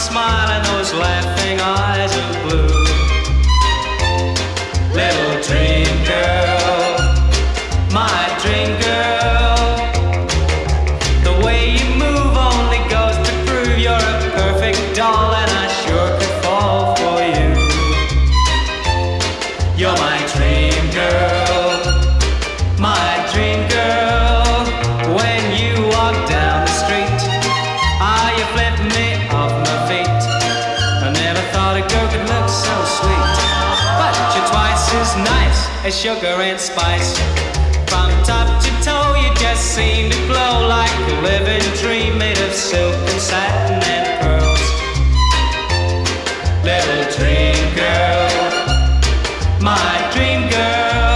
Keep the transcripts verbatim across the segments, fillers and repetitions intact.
smile and those laughing eyes of blue. Little dream girl, my dream girl. The way you move only goes to prove you're a perfect doll, and I sure could fall for you. You're my dream girl, my dream girl. When you walk down the street, ah, you flip me off my feet. I never thought a girl could look so sweet, but you're twice as nice as sugar and spice. From top to toe you just seem to glow like a living dream made of silk and satin and pearls. Little dream girl, my dream girl.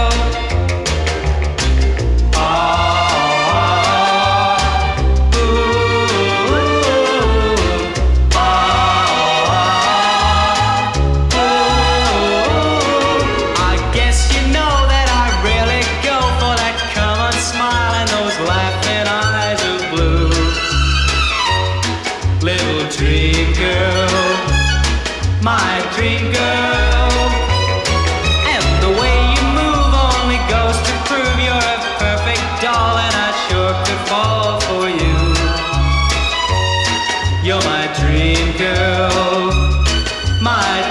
Dream girl, my dream girl. And the way you move only goes to prove you're a perfect doll, and I sure could fall for you. You're my dream girl, my